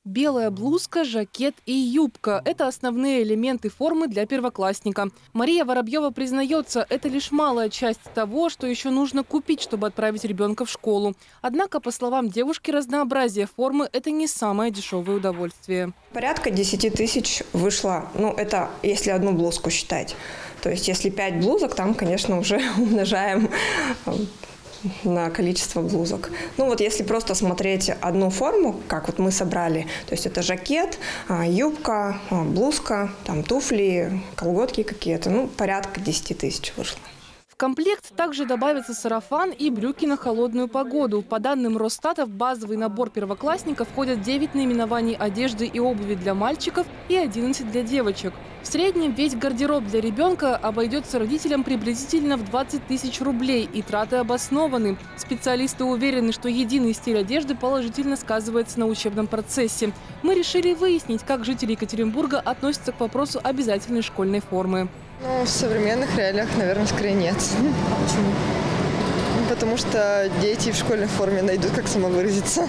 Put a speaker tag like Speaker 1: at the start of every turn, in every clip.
Speaker 1: Белая блузка, жакет и юбка – это основные элементы формы для первоклассника. Мария Воробьева признается, это лишь малая часть того, что еще нужно купить, чтобы отправить ребенка в школу. Однако, по словам девушки, разнообразие формы – это не самое дешевое удовольствие.
Speaker 2: Порядка 10 тысяч вышло, это если одну блузку считать. То есть если 5 блузок, там, конечно, уже умножаем на количество блузок. Если просто смотреть одну форму, как мы собрали, то есть это жакет, юбка, блузка, там туфли, колготки какие-то, порядка 10 тысяч вышло.
Speaker 1: В комплект также добавится сарафан и брюки на холодную погоду. По данным Росстата, в базовый набор первоклассника входят 9 наименований одежды и обуви для мальчиков и 11 для девочек. В среднем весь гардероб для ребенка обойдется родителям приблизительно в 20 тысяч рублей, и траты обоснованы. Специалисты уверены, что единый стиль одежды положительно сказывается на учебном процессе. Мы решили выяснить, как жители Екатеринбурга относятся к вопросу обязательной школьной формы.
Speaker 3: В современных реалиях, наверное, скорее нет.
Speaker 1: Почему?
Speaker 3: Потому что дети в школьной форме найдут, как самовыразиться.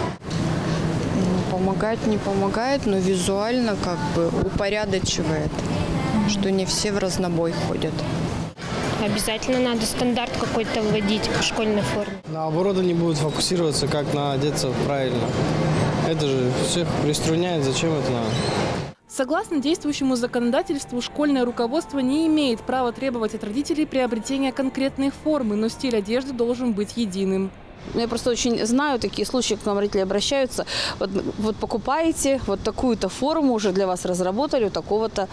Speaker 4: Помогает, не помогает, но визуально упорядочивает, что не все в разнобой ходят.
Speaker 5: Обязательно надо стандарт какой-то вводить в школьной форме.
Speaker 6: Наоборот, они будут фокусироваться, как одеться правильно. Это же всех приструняет, зачем это надо?
Speaker 1: Согласно действующему законодательству, школьное руководство не имеет права требовать от родителей приобретения конкретной формы, но стиль одежды должен быть единым.
Speaker 7: Я просто очень знаю такие случаи, к нам родители обращаются. Вот покупаете, вот такую-то форму уже для вас разработали у такого-то,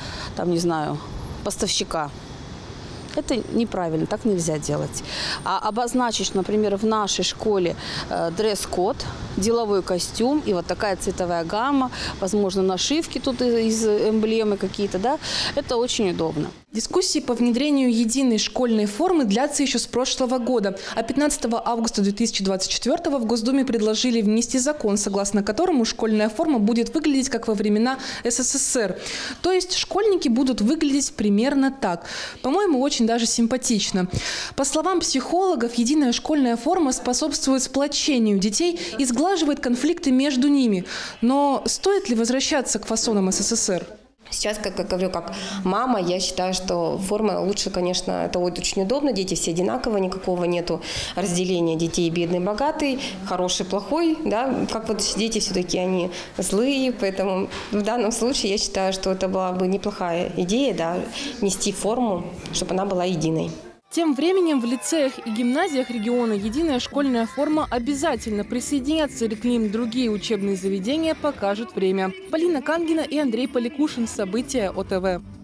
Speaker 7: поставщика. Это неправильно, так нельзя делать. А обозначить, например, в нашей школе дресс-код, деловой костюм и вот такая цветовая гамма, возможно, нашивки тут из эмблемы какие-то, это очень удобно.
Speaker 1: Дискуссии по внедрению единой школьной формы длятся еще с прошлого года. А 15 августа 2024 в Госдуме предложили внести закон, согласно которому школьная форма будет выглядеть как во времена СССР. То есть школьники будут выглядеть примерно так. По-моему, очень даже симпатично. По словам психологов, единая школьная форма способствует сплочению детей и сглаживает конфликты между ними. Но стоит ли возвращаться к фасонам СССР?
Speaker 8: Сейчас, как я говорю, как мама, я считаю, что форма лучше, конечно, это очень удобно. Дети все одинаковые, никакого нету разделения детей бедный, богатый, хороший, плохой. Как дети все-таки они злые, поэтому в данном случае я считаю, что это была бы неплохая идея, нести форму, чтобы она была единой.
Speaker 1: Тем временем в лицеях и гимназиях региона единая школьная форма обязательно. Присоединятся ли к ним другие учебные заведения, покажет время. Полина Кангина и Андрей Поликушин. События ОТВ.